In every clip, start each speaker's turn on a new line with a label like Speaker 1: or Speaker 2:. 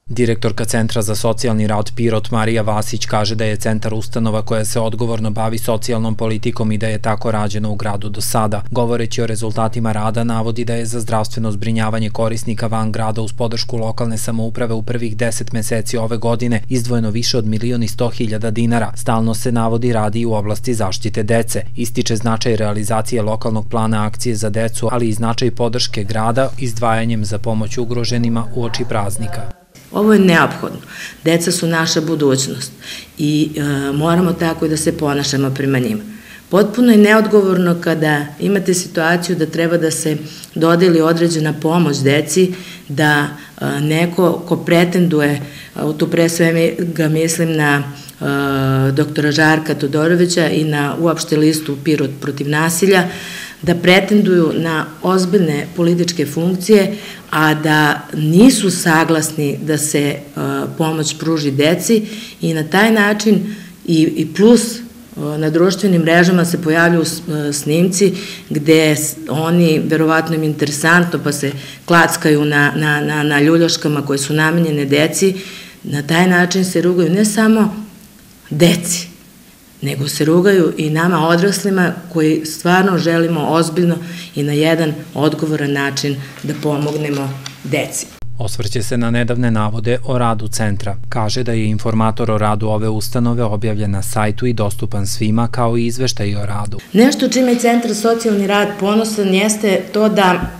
Speaker 1: Direktorka Centra za socijalni rad Pirot Marija Vasić kaže da je centar ustanova koja se odgovorno bavi socijalnom politikom i da je tako rađeno u gradu do sada. Govoreći o rezultatima rada, navodi da je za zdravstveno zbrinjavanje korisnika van grada uz podršku lokalne samouprave u prvih 10 meseci ove godine izdvojeno više od 1.100.000 dinara. Stalno se navodi radi i u oblasti zaštite dece. Ističe značaj realizacije lokalnog plana akcije za decu, ali i značaj podrške grada izdvajanjem za pomoć ugroženima uoči praznika.
Speaker 2: Ovo je neophodno. Deca su naša budućnost i moramo tako i da se ponašamo prema njima. Potpuno je neodgovorno kada imate situaciju da treba da se dodeli određena pomoć deci, da neko ko pretenduje, tu pre svega mislim na doktora Žarka Todorovića i na uopšte listu Pirot protiv nasilja, da pretenduju na ozbiljne političke funkcije, a da nisu saglasni da se pomoć pruži deci i na taj način i plus na društvenim mrežama se pojavljuju snimci gde oni, verovatno im interesantno, pa se klackaju na ljuljaškama koje su namenjene deci, na taj način se rugaju ne samo deci, nego se rugaju i nama odraslima koji stvarno želimo ozbiljno i na jedan odgovoran način da pomognemo deci.
Speaker 1: Osvrće se na nedavne navode o radu centra. Kaže da je informator o radu ove ustanove objavljen na sajtu i dostupan svima, kao i izveštaj o radu.
Speaker 2: Nešto čime je Centar socijalni rad ponosan jeste to da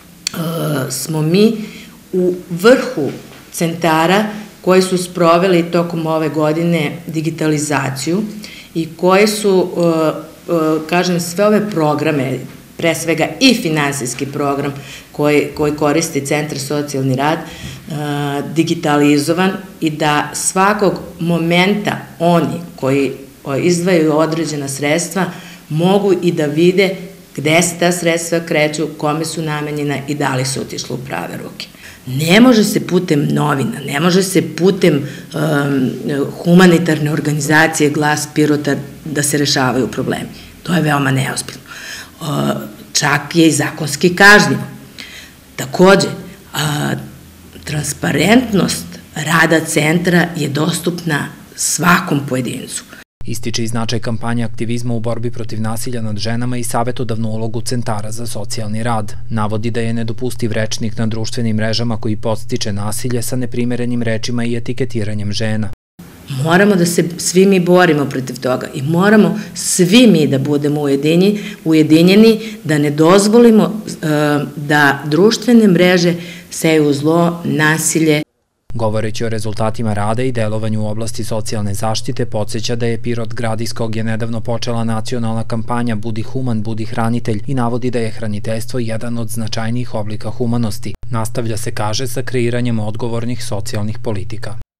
Speaker 2: smo mi u vrhu centara koji su sproveli tokom ove godine digitalizaciju i koji su, kažem, sve ove programe, pre svega i finansijski program koji koristi Centar socijalni rad, digitalizovan i da svakog momenta oni koji izdvajaju određena sredstva mogu i da vide gde se ta sredstva kreću, kome su namenjena i da li su otišla u prave ruke. Ne može se putem novina, ne može se putem humanitarne organizacije Glas Pirota da se rešavaju problemi. To je veoma neozbiljno. Čak je i zakonski kažnjivo. Takođe, transparentnost rada centra je dostupna svakom pojedincu.
Speaker 1: Ističe i značaj kampanje aktivizma u borbi protiv nasilja nad ženama i savetodavnu ulogu centara za socijalni rad. Navodi da je nedopustiv rečnik na društvenim mrežama koji podstiče nasilje sa neprimerenim rečima i etiketiranjem žena.
Speaker 2: Moramo da se svi mi borimo protiv toga i moramo svi mi da budemo ujedinjeni, da ne dozvolimo da društvene mreže seju zlo, nasilje.
Speaker 1: Govoreći o rezultatima rada i delovanju u oblasti socijalne zaštite, podsjeća da je Pirot grad iz kog je nedavno počela nacionalna kampanja Budi human, budi hranitelj i navodi da je hraniteljstvo jedan od značajnijih oblika humanosti. Nastavlja se, kaže, sa kreiranjem odgovornih socijalnih politika.